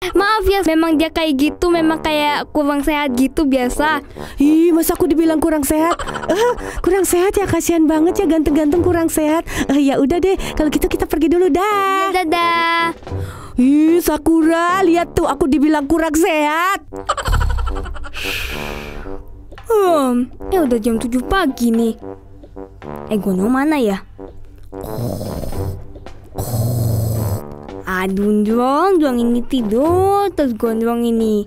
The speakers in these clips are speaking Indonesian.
Maaf ya, memang dia kayak gitu, memang kayak kurang sehat gitu biasa. Ih, masa aku dibilang kurang sehat? Kurang sehat ya, kasihan banget ya ganteng-ganteng kurang sehat. Ya udah deh, kalau gitu kita pergi dulu dah. Dadah. Ih, Sakura, lihat tuh aku dibilang kurang sehat. Udah jam 7 pagi nih. Gondrong mana ya? Aduh, Jong ini tidur terus gondrong ini.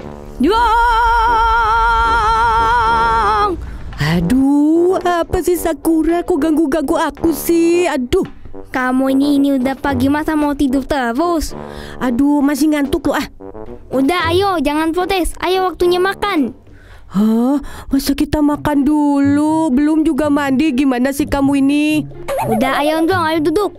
Jong! Aduh, apa sih Sakura? Kok ganggu-ganggu aku sih? Aduh. Kamu ini udah pagi masa mau tidur terus? Aduh, masih ngantuk loh ah. Udah ayo, jangan protes. Ayo waktunya makan. Hah? Masa kita makan dulu? Belum juga mandi, gimana sih kamu ini? Udah ayo Jong, ayo duduk.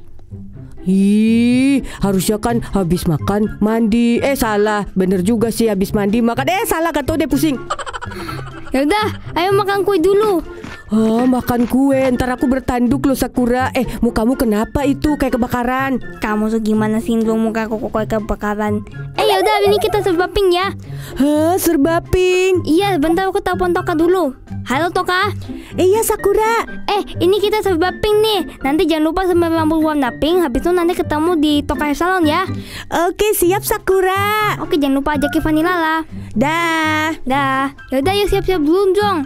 Ih, harusnya kan habis makan mandi. Salah, bener juga sih habis mandi makan. Salah kata deh pusing. Ya udah, ayo makan kue dulu. Makan kue, ntar aku bertanduk loh Sakura. Mukamu kenapa itu kayak kebakaran? Kamu tuh gimana sih Jong, muka kok kayak kebakaran? Ya udah, ini kita serba pink ya. Hah, serba pink? Iya, bentar aku telepon Toka dulu. Halo Toka. Iya Sakura. Ini kita serba pink nih. Nanti jangan lupa sama rambut warna pink. Habis itu nanti ketemu di Toka Hair Salon ya. Oke, siap Sakura. Oke, jangan lupa ajakin Vanilla lah. Dah. Yaudah yuk siap-siap dulu Jong.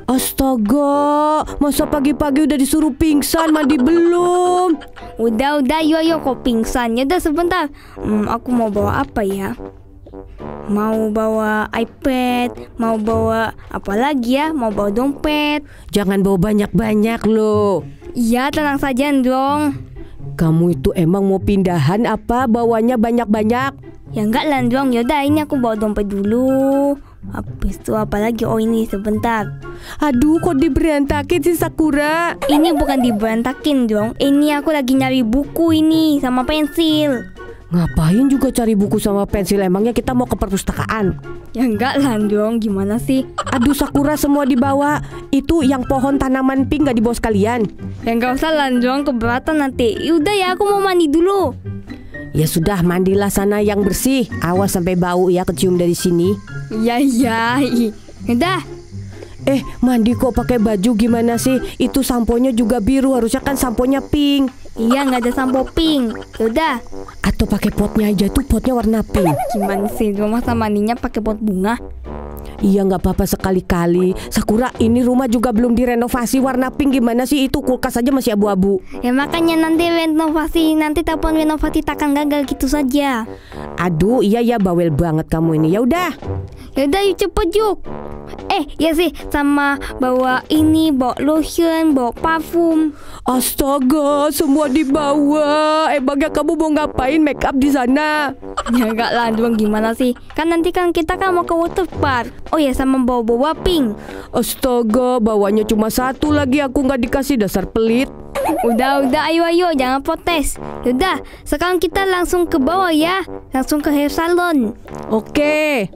Astaga, masa pagi-pagi udah disuruh pingsan, mandi belum? Udah yuk kok pingsan. Yaudah sebentar. Aku mau bawa apa ya? Mau bawa iPad, mau bawa apa lagi ya? Mau bawa dompet. Jangan bawa banyak-banyak loh. Iya, tenang saja Jong. Kamu itu emang mau pindahan apa bawanya banyak-banyak? Ya enggak lah Jong. Yaudah, ini aku bawa dompet dulu. Habis itu apa lagi? Ini sebentar. Aduh, kok diberantakin sih Sakura? Ini bukan diberantakin Jong. Ini aku lagi nyari buku ini sama pensil. Ngapain juga cari buku sama pensil? Emangnya kita mau ke perpustakaan? Ya enggak lah Jong, gimana sih? Aduh Sakura, semua dibawa. Itu yang pohon tanaman pink gak dibawa sekalian? Ya enggak usah lah Jong, keberatan nanti. Yaudah ya, aku mau mandi dulu. Ya sudah, mandilah sana yang bersih. Awas sampai bau ya, kecium dari sini. Iya. Udah. Mandi kok pakai baju gimana sih? Itu samponya juga biru, harusnya kan samponya pink. Iya, nggak ada sampo pink. Yaudah. Atau pakai potnya aja, tuh potnya warna pink. Gimana sih, masa mandinya pakai pot bunga? Iya, nggak apa-apa sekali-kali. Sakura, ini rumah juga belum direnovasi warna pink, gimana sih? Itu kulkas aja masih abu-abu. Ya makanya nanti renovasi, nanti telepon renovasi takkan gagal gitu saja. Aduh, iya ya, bawel banget kamu ini. Ya udah. Yaudah, yuk cepet yuk. Ya sih, sama bawa ini, bawa lotion, bawa parfum. Astaga, semua dibawa. Emangnya kamu mau ngapain make up di sana? Ya enggak lah, Jong, gimana sih? Kan nanti kan kita kan mau ke water park. Oh ya, sama bawa pink. Astaga, bawanya cuma satu lagi, aku nggak dikasih, dasar pelit. Udah, ayo, jangan protes. Yaudah, sekarang kita langsung ke bawah ya. Langsung ke hair salon. Oke.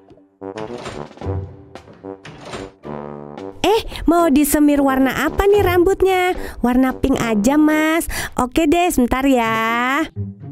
Mau disemir warna apa nih rambutnya? Warna pink aja mas. Oke deh, sebentar ya.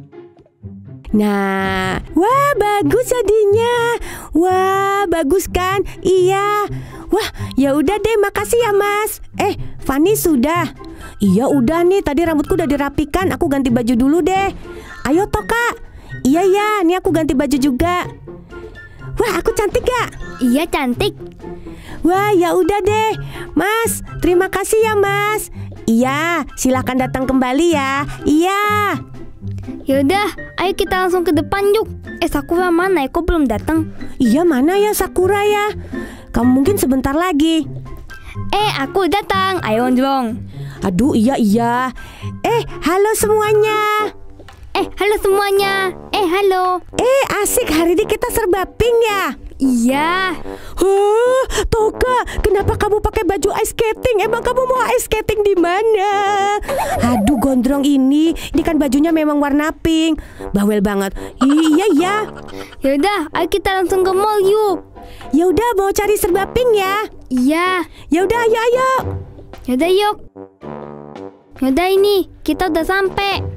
Nah, wah bagus jadinya. Wah bagus kan? Iya. Wah ya udah deh, makasih ya mas. Fanny sudah? Iya udah nih, tadi rambutku udah dirapikan. Aku ganti baju dulu deh. Ayo Toka. Iya ya, nih aku ganti baju juga. Wah aku cantik gak? Iya cantik. Wah ya udah deh mas, terima kasih ya mas. Iya, silakan datang kembali ya. Iya. Yaudah, ayo kita langsung ke depan yuk. Sakura mana ya? Kok belum datang? Iya, mana ya Sakura ya? Kamu mungkin sebentar lagi. Aku datang. Ayo Jong. Aduh iya. Halo semuanya. Halo semuanya. Halo. Asik, hari ini kita serba pink ya. Iya. Toka, kenapa kamu pakai baju ice skating? Emang kamu mau ice skating di mana? Aduh, gondrong ini kan bajunya memang warna pink. Bawel banget. Iya. Yaudah, ayo kita langsung ke mall yuk. Yaudah, mau cari serba pink ya? Iya. Yaudah, ayo. Yaudah yuk. Yaudah, ini kita udah sampai.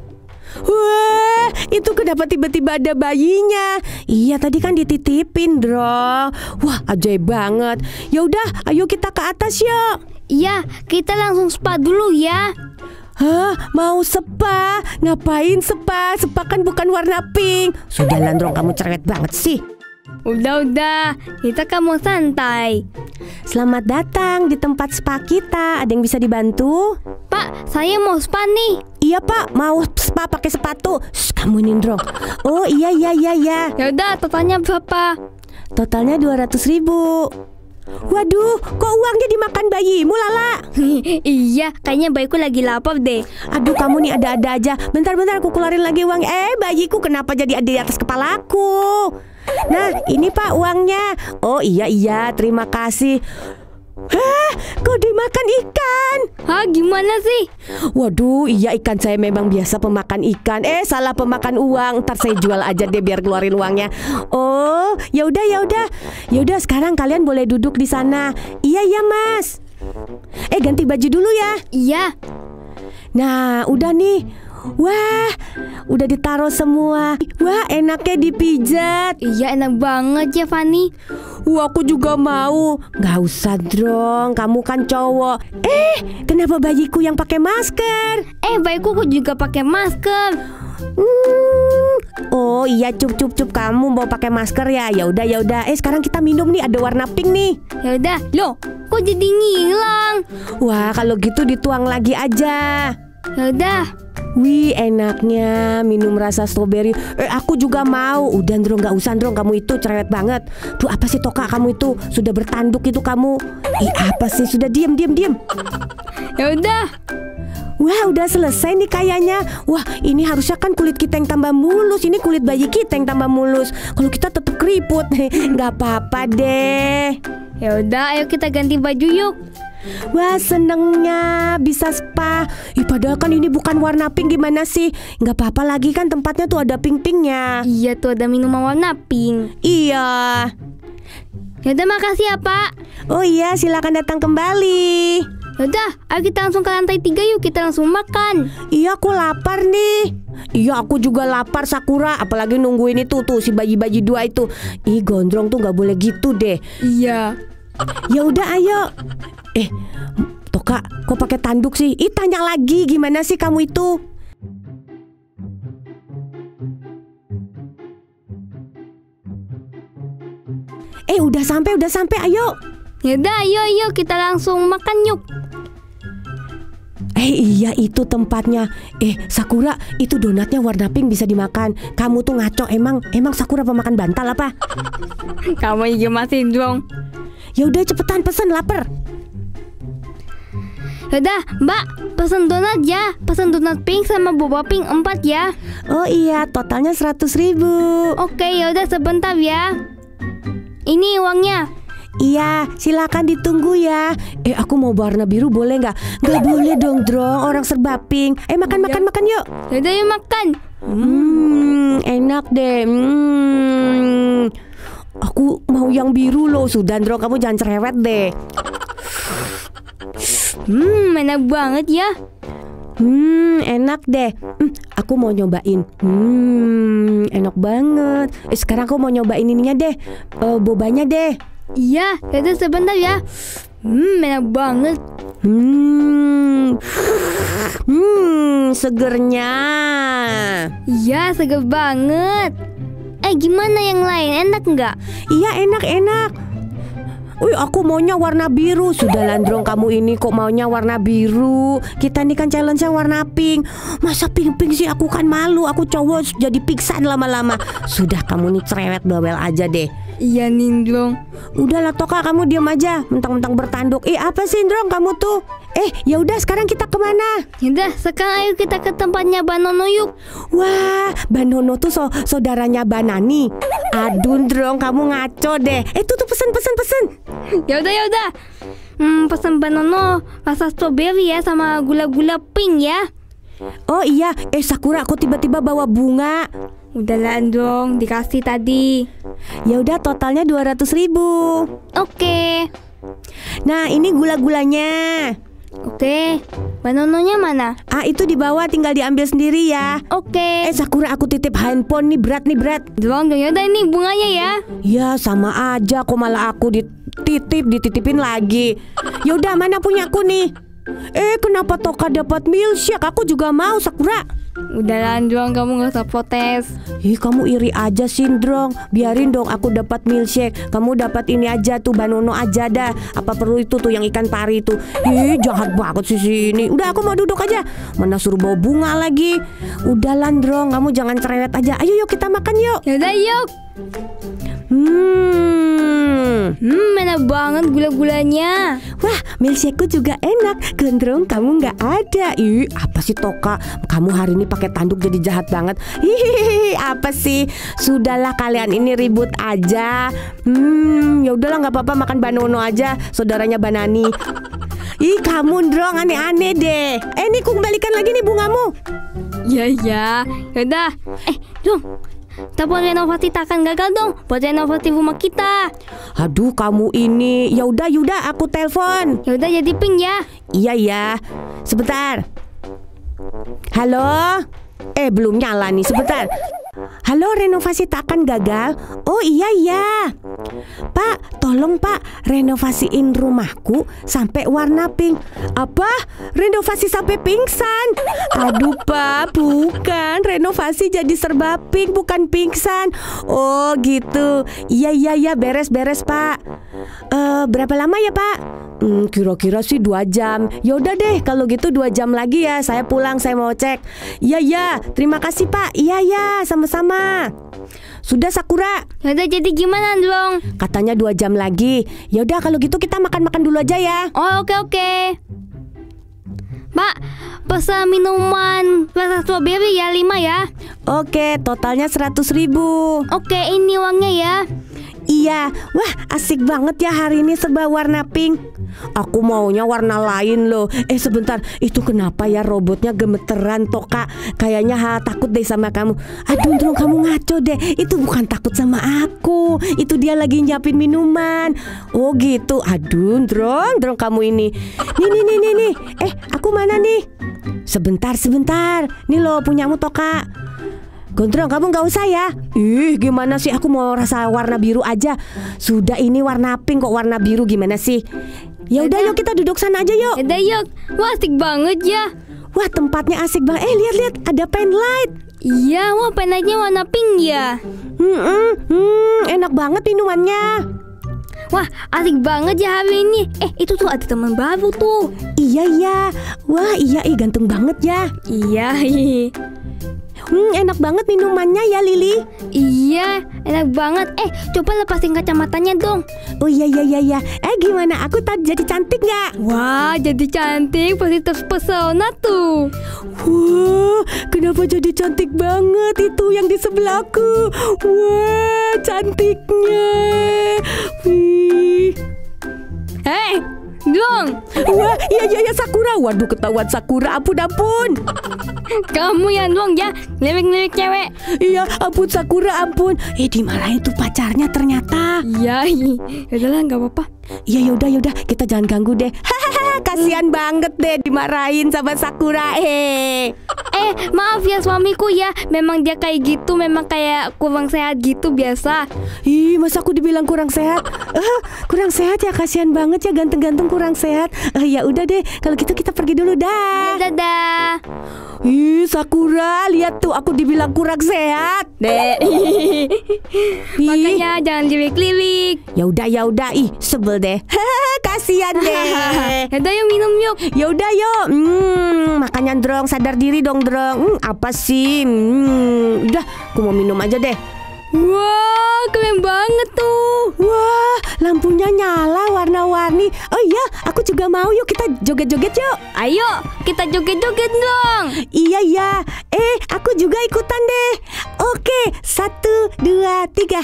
Wah, itu kenapa tiba-tiba ada bayinya? Iya, tadi kan dititipin, Drong. Wah, ajaib banget. Ya udah, ayo kita ke atas yuk. Iya, kita langsung spa dulu ya. Hah, mau spa? Ngapain spa? Spa kan bukan warna pink. Sudah, Landrong, kamu cerewet banget sih. Udah, kita kan mau santai. Selamat datang di tempat spa kita. Ada yang bisa dibantu? Pak, saya mau spa nih. Iya Pak, mau spa pakai sepatu. Shh, kamu Nindro. Oh iya. Yaudah, totalnya berapa? Totalnya 200.000. Waduh, kok uangnya dimakan bayimu, Lala? Iya, kayaknya bayiku lagi lapar deh. Aduh, kamu nih ada-ada aja. Bentar, aku keluarin lagi uang. Bayiku kenapa jadi ada di atas kepalaku? Nah, ini Pak uangnya. Oh iya, terima kasih. Hah, kok dimakan ikan? Hah, gimana sih? Waduh, iya ikan saya memang biasa pemakan ikan. Salah pemakan uang. Ntar saya jual aja deh biar keluarin uangnya. Oh, ya udah. Ya udah, sekarang kalian boleh duduk di sana. Iya, Mas. Ganti baju dulu ya. Iya. Nah, udah nih. Wah, udah ditaruh semua. Wah, enaknya dipijat. Iya, enak banget ya, Fanny. Wah, aku juga mau. Gak usah, Drong, kamu kan cowok. Kenapa bayiku yang pakai masker? Bayiku juga pakai masker. Oh iya, cup. Kamu mau pakai masker ya? Ya udah. Sekarang kita minum nih, ada warna pink nih. Ya udah. Loh, kok jadi ngilang? Wah, kalau gitu dituang lagi aja. Ya udah. Wih, enaknya minum rasa stroberi. Aku juga mau. Udah, Drong, gak usah, Drong, kamu itu cerewet banget. Duh, apa sih Toka kamu itu? Sudah bertanduk itu kamu. Apa sih? Sudah diam. Ya udah. Wah, udah selesai nih kayaknya. Wah, ini harusnya kan kulit kita yang tambah mulus. Ini kulit bayi kita yang tambah mulus. Kalau kita tetap keriput, nggak apa-apa deh. Ya udah, ayo kita ganti baju yuk. Wah, senengnya bisa spa. Padahal kan ini bukan warna pink, gimana sih? Nggak apa-apa lagi kan tempatnya tuh ada pink-pinknya. Iya, tuh ada minuman warna pink. Iya. Ya udah, makasih ya Pak. Oh iya, silakan datang kembali. Yaudah, ayo kita langsung ke lantai 3 yuk. Kita langsung makan. Iya, aku lapar nih. Iya, aku juga lapar, Sakura. Apalagi nungguin itu tuh si bayi-bayi 2 itu. Gondrong tuh nggak boleh gitu deh. Iya. Ya udah, ayo. Toka, kok pakai tanduk sih? Tanya lagi, gimana sih kamu itu? Udah sampai, ayo. Yaudah, ayo kita langsung makan yuk. Iya, itu tempatnya. Sakura, itu donatnya warna pink bisa dimakan. Kamu tuh ngaco, emang Sakura pemakan bantal apa? Kamu juga masih dong. Ya udah, cepetan pesen, lapar. Yaudah, Mbak, pesen donat ya. Pesen donat pink sama boba pink 4 ya. Oh iya, totalnya 100.000. Oke, yaudah sebentar ya. Ini uangnya. Iya, silakan ditunggu ya. Aku mau warna biru, boleh nggak? Nggak boleh dong, Drong. Orang serba pink. Makan yuk. Yaudah, yuk makan. Enak deh. Aku mau yang biru loh. Sudah, Drong, kamu jangan cerewet deh. Enak banget ya. Enak deh. Aku mau nyobain. Enak banget. Sekarang aku mau nyobain ininya deh. Bobanya deh. Iya, yaudah sebentar ya. Enak banget. Segernya. Iya, seger banget. Gimana yang lain? Enak nggak? Iya, enak. Aku maunya warna biru. Sudah, Landrong, kamu ini kok maunya warna biru. Kita ini kan challenge-nya warna pink. Masa pink sih? Aku kan malu. Aku cowok jadi pingsan lama-lama. Sudah, kamu nih cerewet bawel aja deh. Iya, Nindrong. Udahlah, Toka, kamu diam aja. Mentang-mentang bertanduk. Apa sih, Ndrong, kamu tuh? Ya udah, sekarang kita kemana? Yaudah, sekarang ayo kita ke tempatnya Banono yuk. Wah, Banono tuh saudaranya Banani. Aduh, Ndrong, kamu ngaco deh. Tuh pesen. Yaudah. Pesan Banono rasa strawberry ya, sama gula-gula pink ya. Oh iya, Sakura, aku tiba-tiba bawa bunga. Udahlah, dong, dikasih tadi. Ya udah, totalnya 200.000. Oke. Nah, ini gula-gulanya. Oke, Banononya mana? Itu di bawah, tinggal diambil sendiri ya. Oke. Sakura, aku titip handphone nih, berat. Dong, yaudah ini bunganya ya. Ya sama aja kok, malah aku dititipin lagi. Yaudah, mana punyaku nih? Kenapa Toka dapat milkshake? Aku juga mau, Sakura. Udah Drong, kamu gak usah protes. Kamu iri aja sih, Drong. Biarin dong aku dapat milkshake. Kamu dapat ini aja tuh, Banono aja dah. Apa perlu itu tuh yang ikan pari itu? Jahat banget sih sini. Udah, aku mau duduk aja. Mana suruh bawa bunga lagi. Udah Drong, kamu jangan cerewet aja. Ayo yuk kita makan yuk. Yaudah yuk. Enak banget gula-gulanya. Wah, milkshakeku juga enak. Gondrong, kamu nggak ada. Apa sih Toka? Kamu hari ini pakai tanduk jadi jahat banget. Apa sih? Sudahlah, kalian ini ribut aja. Ya udahlah, nggak apa-apa, makan Banono aja, saudaranya Banani. Kamu Drong aneh-aneh deh. Nih kembalikan lagi nih bungamu. Ya. Yaudah. Drong, telepon renovasi takkan gagal dong buat renovasi rumah kita. Aduh, kamu ini. Ya udah, aku telepon. Ya udah, jadi ping ya. Iya ya. Sebentar. Halo? Belum nyala nih, sebentar. Halo, renovasi takkan gagal? Oh iya. Pak, tolong Pak, renovasiin rumahku sampai warna pink. Apa? Renovasi sampai pingsan? Aduh Pak, bukan. Renovasi jadi serba pink, bukan pingsan. Oh gitu. Iya, beres Pak. Berapa lama ya Pak? Kira-kira sih 2 jam. Yaudah deh, kalau gitu 2 jam lagi ya. Saya pulang, saya mau cek. Iya, terima kasih Pak. Iya, sama-sama. Sudah Sakura. Yaudah, jadi gimana Drong? Katanya 2 jam lagi. Yaudah, kalau gitu kita makan-makan dulu aja ya. Oh, oke. Pak, pesan minuman rasa strawberry ya, 5 ya. Oke, totalnya 100.000. Oke, ini uangnya ya. Iya, wah asik banget ya hari ini serba warna pink. Aku maunya warna lain loh. Sebentar, itu kenapa ya robotnya gemeteran Toka? Kayaknya takut deh sama kamu. Aduh Drong, kamu ngaco deh. Itu bukan takut sama aku. Itu dia lagi nyiapin minuman. Oh gitu. Aduh Drong kamu ini. Nih. Aku mana nih? Sebentar. Nih loh punyamu Toka. Gondrong, kamu nggak usah ya. Gimana sih, aku mau rasa warna biru aja. Sudah, ini warna pink kok warna biru, gimana sih? Ya udah yuk kita duduk sana aja yuk. Yaudah yuk. Wah, asik banget ya. Wah, tempatnya asik banget. Lihat ada pen light. Iya, wah pen lightnya warna pink ya. Enak banget minumannya. Wah, asik banget ya hari ini. Itu tuh ada teman baru tuh. Iya. Wah, iya, ganteng banget ya. Iya. Enak banget minumannya ya Lili. Iya, enak banget. Coba lepasin kacamatanya dong. Oh iya. Gimana? Aku tadi jadi cantik nggak? Wah, jadi cantik, pasti terpesona tuh. Wah, kenapa jadi cantik banget itu yang di sebelahku? Wah, cantiknya. Wih. Drong. Wah, iya Sakura. Waduh, ketahuan Sakura. Ampun. Kamu yang Drong ya, ngelirik cewek. Iya, ampun Sakura, ampun. Dimarahin tuh pacarnya ternyata. Iya. Yaudahlah, nggak apa-apa. Iya, yaudah, kita jangan ganggu deh. Kasian banget deh dimarahin sama Sakura. Maaf ya suamiku ya, memang dia kayak gitu, memang kayak kurang sehat gitu biasa. Masa aku dibilang kurang sehat? Kurang sehat ya, kasihan banget ya ganteng-ganteng kurang sehat. Ya udah deh, kalau gitu kita pergi dulu dah. Dadah. Sakura, lihat tuh aku dibilang kurang sehat. Makanya jangan lirik-lirik. Ya udah, sebel deh. Kasihan deh. Yaudah yuk minum yuk. Ya udah yuk. Makanya Drong, sadar diri dong Drong. Apa sih? Udah, aku mau minum aja deh. Wah, keren banget tuh. Wah, lampunya nyala warna-warni. Oh iya, aku juga mau. Yuk kita joget-joget yuk. Ayo, kita joget-joget dong. Iya. Aku juga ikutan deh. Oke, 1, 2, 3.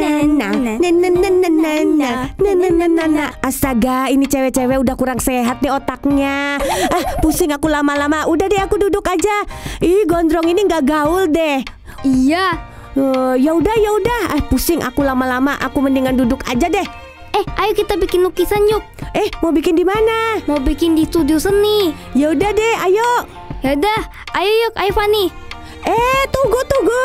Astaga, ini cewek-cewek udah kurang sehat nih otaknya. Pusing aku lama-lama. Udah deh, aku duduk aja. Gondrong ini nggak gaul deh. Iya. Ya udah. Pusing aku lama-lama. Aku mendingan duduk aja deh. Ayo kita bikin lukisan yuk. Mau bikin di mana? Mau bikin di studio seni. Ya udah deh, ayo. Yaudah, ayo yuk, ayo Fanny. Tunggu.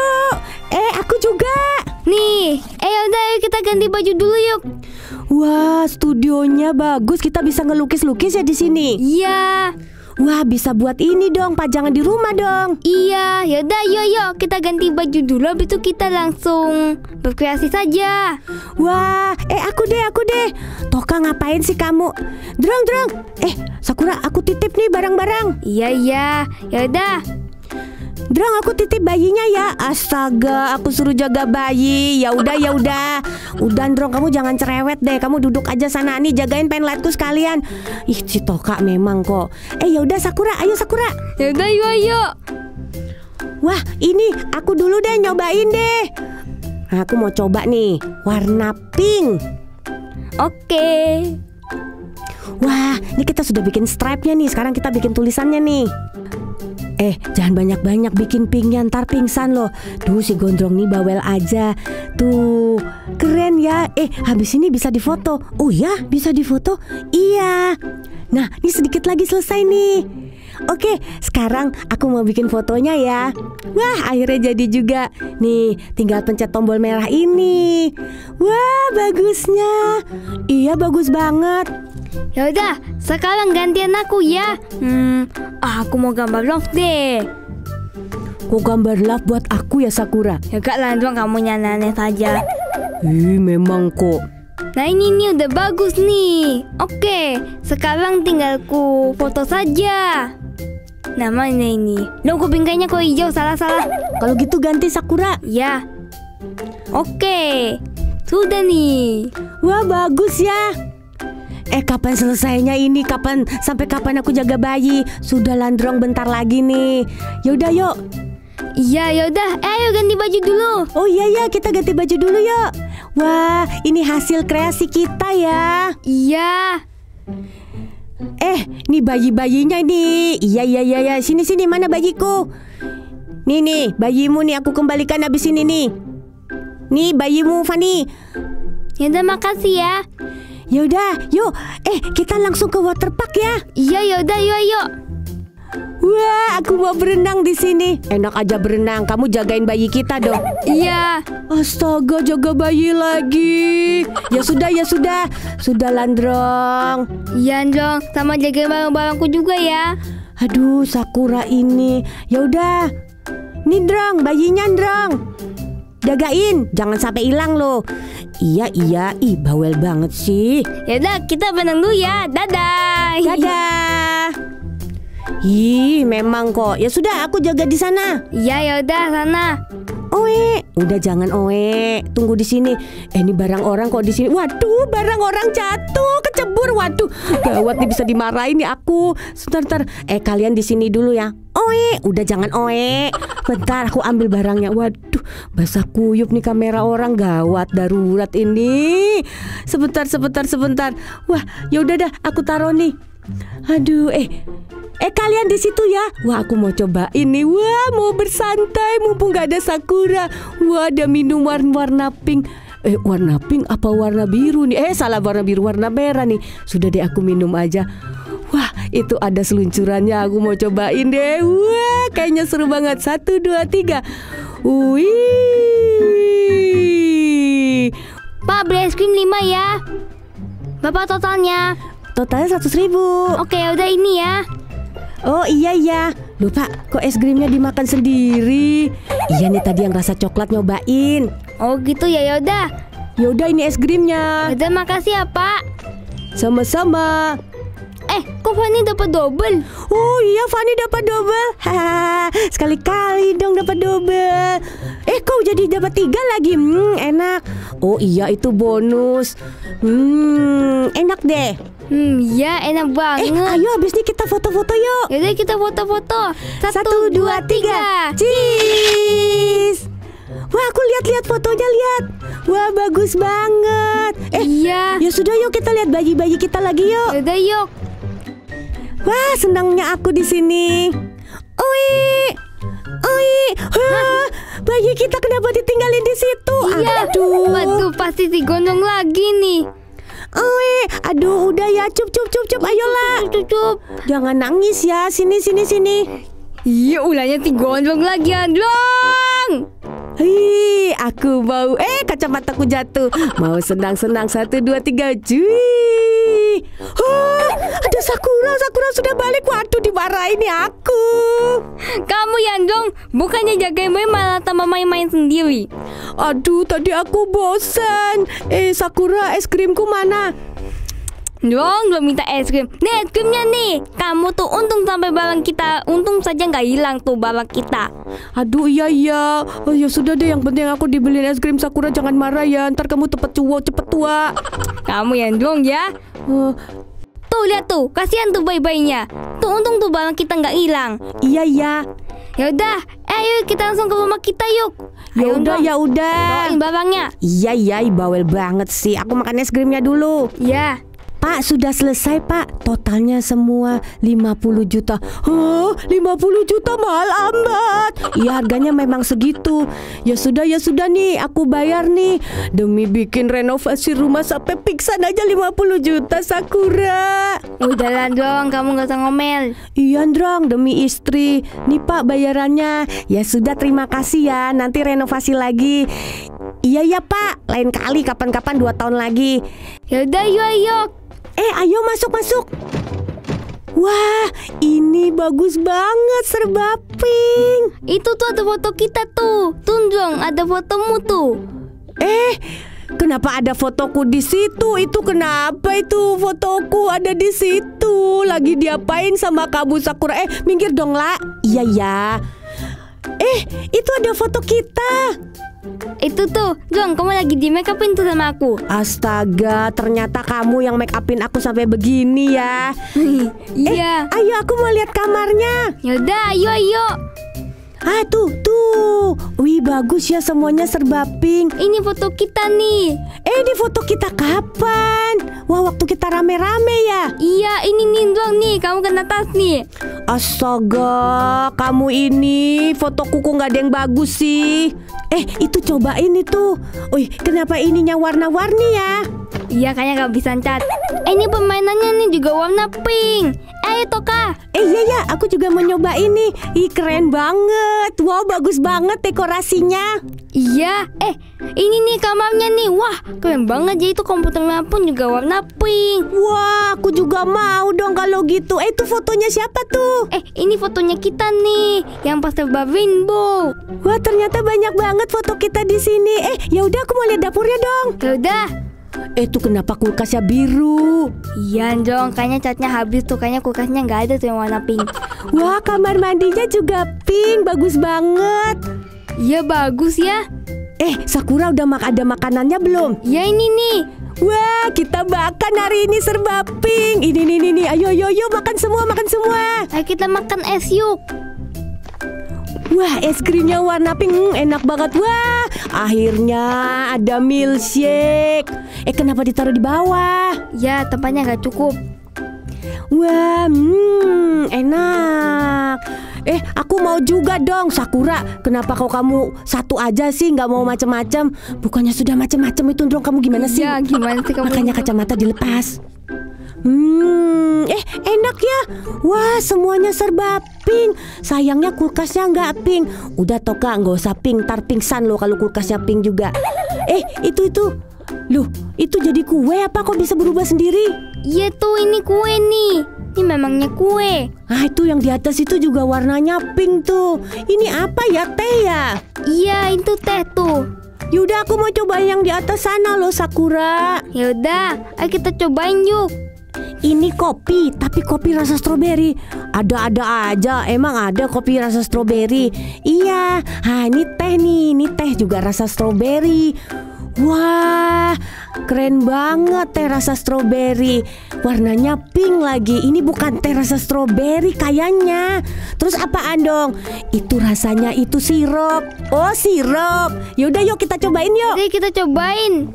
Aku juga. Nih, yaudah ayo kita ganti baju dulu yuk. Wah, studionya bagus. Kita bisa ngelukis-lukis ya di sini. Iya. Wah, bisa buat ini dong, pajangan di rumah dong. Iya, yaudah yuk kita ganti baju dulu, habis itu kita langsung berkreasi saja. Wah, aku deh. Toka ngapain sih kamu? Drong. Sakura, aku titip nih barang-barang. Iya, yaudah. Drong, aku titip bayinya ya. Astaga, aku suruh jaga bayi. Ya udah. Udah, Drong, kamu jangan cerewet deh. Kamu duduk aja sana nih, jagain penlightku sekalian. Ih, si Toka memang kok. Ya udah Sakura, ayo Sakura. Yaudah, yuk. Wah, ini aku dulu deh, nyobain deh. Aku mau coba nih, warna pink. Oke. Wah, ini kita sudah bikin stripe-nya nih. Sekarang kita bikin tulisannya nih. Jangan banyak-banyak bikin pinknya, ntar pingsan loh. Duh, si gondrong nih bawel aja. Tuh, keren ya. Habis ini bisa difoto. Oh ya, bisa difoto? Iya. Nah, ini sedikit lagi selesai nih. Oke, sekarang aku mau bikin fotonya ya. Wah, akhirnya jadi juga. Nih, tinggal pencet tombol merah ini. Wah, bagusnya. Iya, bagus banget. Yaudah, sekarang gantian aku ya. Aku mau gambar love deh. Kok gambar love buat aku ya Sakura? Ya gak lah, doang kamu nyanyi saja. Memang kok. Nah ini udah bagus nih. Oke, sekarang tinggal ku foto saja. Namanya ini. Loh, kupingnya kok hijau, salah. Kalau gitu ganti Sakura. Ya. Oke, sudah nih. Wah, bagus ya. Kapan selesainya ini? Sampai kapan aku jaga bayi? Sudah Landrong, bentar lagi nih. Yaudah yuk. Iya, yaudah. Ayo ganti baju dulu. Oh iya, kita ganti baju dulu yuk. Wah, ini hasil kreasi kita ya. Iya. Nih bayi-bayinya nih. Iya. Sini mana bayiku? Nih, bayimu nih aku kembalikan habis ini nih. Nih bayimu, Fanny. Yaudah, makasih ya. Yaudah, yuk. Kita langsung ke waterpark ya. Iya, yaudah, yuk. Wah, aku mau berenang di sini. Enak aja berenang. Kamu jagain bayi kita dong. Iya. Astaga, jaga bayi lagi. Ya sudah. Sudah Landrong. Iya, Androng. Sama jaga barang-barangku juga ya. Aduh, Sakura ini. Ya udah. Nih, Drong, bayinya, Drong. Jagain, jangan sampai hilang loh. Iya. Ih, bawel banget sih. Yaudah, kita berenang dulu ya. Dadah. Ih, memang kok. Ya sudah, aku jaga di sana. Iya, yaudah, sana. Udah jangan tunggu di sini. Ini barang orang kok di sini. Waduh, barang orang jatuh, kecebur. Waduh, gawat nih, bisa dimarahin nih aku. Sebentar. Kalian di sini dulu ya. Udah jangan bentar, aku ambil barangnya. Waduh, basah kuyup nih kamera orang, gawat, darurat ini. Sebentar. Wah, yaudah dah, aku taruh nih. Aduh, kalian di situ ya. Wah, aku mau coba ini. Wah, mau bersantai mumpung gak ada Sakura. Wah, ada minum warna pink. Warna pink apa warna biru nih? Salah, warna biru, warna merah nih. Sudah deh, aku minum aja. Wah, itu ada seluncurannya. Aku mau cobain deh. Wah, kayaknya seru banget. 1, 2, 3. Wih. Pak, beli es krim 5 ya. Berapa totalnya? Totalnya 100.000. Oke, udah ini ya. Oh iya. Loh Pak, kok es krimnya dimakan sendiri? Iya nih, tadi yang rasa coklat nyobain. Oh gitu ya, yaudah. Yaudah, ini es krimnya. Yaudah, makasih ya Pak. Sama-sama. Kok Fanny dapat double? Oh iya, Fanny dapat double. Sekali-kali dong dapat double. Kau jadi dapat 3 lagi. Enak. Oh iya, itu bonus. Enak deh. Ya enak banget. Ayo habis ini kita foto-foto yuk. Yaudah, kita foto-foto. 1, 2, 3. Cheese. Wah, aku lihat fotonya, lihat. Wah, bagus banget. Iya. Ya sudah, yuk kita lihat bayi-bayi kita lagi yuk. Yaudah, yuk. Wah, senangnya aku di sini. Wah, bayi kita kenapa ditinggalin di situ? Iya. Aduh. Waduh, pasti digondong lagi nih. Aduh, udah ya, cup, ayolah. Cup. Jangan nangis ya, sini. Iya, ulahnya gondrong lagi, Androng. Hei, aku mau. Kacamataku jatuh. Mau senang-senang 1, 2, 3, cuy. Ada Sakura sudah balik. Waduh, dimarahin nih aku. Kamu ya, Androng, bukannya jagain boy malah tambah main-main sendiri. Aduh, tadi aku bosan. Sakura, es krimku mana? Dong, belum minta es krim. Nih, es krimnya nih. Kamu tuh untung sampai barang kita. Untung saja nggak hilang tuh barang kita. Aduh, iya. Oh, ya sudah deh, yang penting aku dibeliin es krim. Sakura, jangan marah ya. Ntar kamu cepet tua. Kamu yang dong ya. Tuh, lihat tuh. Kasihan tuh bayi-bayinya. Tuh, untung tuh barang kita nggak hilang. Iya. Ya udah, ayo kita langsung ke rumah kita yuk. Ya udah. Bawain barangnya. Iya, bawel banget sih. Aku makan es krimnya dulu. Ya. Pak, sudah selesai Pak. Totalnya semua 50 juta. 50 juta mahal amat. Iya, harganya memang segitu. Ya sudah nih, aku bayar nih. Demi bikin renovasi rumah sampai pingsan aja 50 juta, Sakura. Udah dong, kamu gak usah ngomel. Iya Drong, demi istri. Nih Pak bayarannya. Ya sudah, terima kasih ya. Nanti renovasi lagi. Iya Pak, lain kali kapan-kapan 2 tahun lagi. Yaudah, yuk. Ayo masuk. Wah, ini bagus banget, serba pink. Itu tuh ada foto kita tuh. Tunjong, ada fotomu tuh. Kenapa ada fotoku di situ? Itu kenapa itu fotoku ada di situ? Lagi diapain sama kamu, Sakura? Minggir dong, La. Iya ya. Itu ada foto kita. Itu tuh, Jong, kamu lagi di make upin tuh sama aku. Astaga, ternyata kamu yang make upin aku sampai begini ya. Iya. Ayo, aku mau lihat kamarnya. Yaudah, ayo. Tuh. Wih, bagus ya, semuanya serba pink. Ini foto kita nih. Di foto kita kapan? Wah, waktu kita rame-rame ya. Iya, ini nih Jong nih, kamu kena tas nih. Astaga, kamu ini fotoku kok nggak ada yang bagus sih. Itu cobain itu. Wih, kenapa ininya warna-warni ya? Iya, kayaknya gak bisa cat. Ini permainannya nih juga warna pink. Ayo Toka. Iya, aku juga mau nyoba ini. Keren banget. Wow, bagus banget dekorasinya. Iya, ini nih kamarnya nih. Wah, keren banget. Jadi itu komputernya pun juga warna pink. Wah, aku juga mau dong kalau gitu. Itu fotonya siapa tuh? Ini fotonya kita nih, yang pas serba rainbow. Wah, ternyata banyak banget foto kita di sini. Ya udah, aku mau lihat dapurnya dong. Yaudah. Itu kenapa kulkasnya biru? Iya Jong, kayaknya catnya habis tuh. Kayaknya kulkasnya nggak ada tuh yang warna pink. Wah, kamar mandinya juga pink. Bagus banget. Iya, bagus ya. Sakura udah ada makanannya belum? Ya, ini nih. Wah, kita makan hari ini serba pink. Ini. Ayo makan semua. Ayo kita makan es yuk. Wah, es krimnya warna pink, enak banget. Wah, akhirnya ada milkshake. Kenapa ditaruh di bawah? Ya, tempatnya nggak cukup. Wah, enak. Aku mau juga dong, Sakura. Kenapa kamu satu aja sih, nggak mau macam-macam? Bukannya sudah macam-macam itu dong, kamu gimana sih? Ya, gimana sih kamu? Makanya kacamata dilepas. Enak ya. Wah, semuanya serba pink. Sayangnya kulkasnya nggak pink. Udah Toka, nggak usah pink. Ntar pingsan lo kalau kulkasnya pink juga. Itu. Loh, itu jadi kue apa kok bisa berubah sendiri? Iya tuh, ini kue nih. Ini memangnya kue. Itu yang di atas itu juga warnanya pink tuh. Ini apa ya, teh ya? Iya, itu teh tuh. Yaudah, aku mau coba yang di atas sana loh, Sakura. Yaudah, ayo kita cobain yuk. Ini kopi, tapi kopi rasa stroberi. Ada-ada aja, emang ada kopi rasa stroberi. Iya, ini teh nih. Ini teh juga rasa stroberi. Wah, keren banget teh rasa stroberi. Warnanya pink lagi. Ini bukan teh rasa stroberi kayaknya. Terus apaan dong? Itu rasanya itu sirup. Oh, sirup. Yaudah, yuk kita cobain yuk. Jadi kita cobain.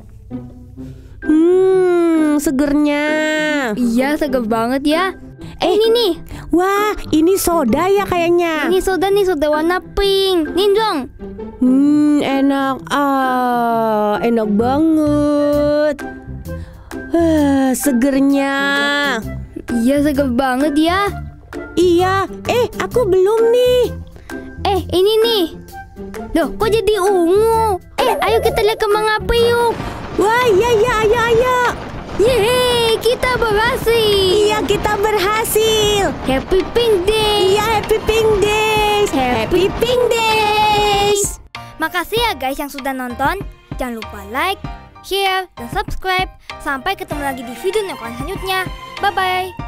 Segernya. Iya, seger banget ya. Ini nih. Wah, ini soda ya kayaknya. Ini soda nih, soda warna pink. Nih dong. Enak. Enak banget. Segernya. Iya, seger banget ya. Iya, aku belum nih. Ini nih. Loh, kok jadi ungu? Ayo kita lihat kembang api yuk. Wah, iya, ayo. Yeay, kita berhasil. Iya, kita berhasil. Happy Pink Day. Iya, Happy Pink Days. Happy Pink Days. Makasih ya guys yang sudah nonton. Jangan lupa like, share, dan subscribe. Sampai ketemu lagi di video selanjutnya. Bye-bye.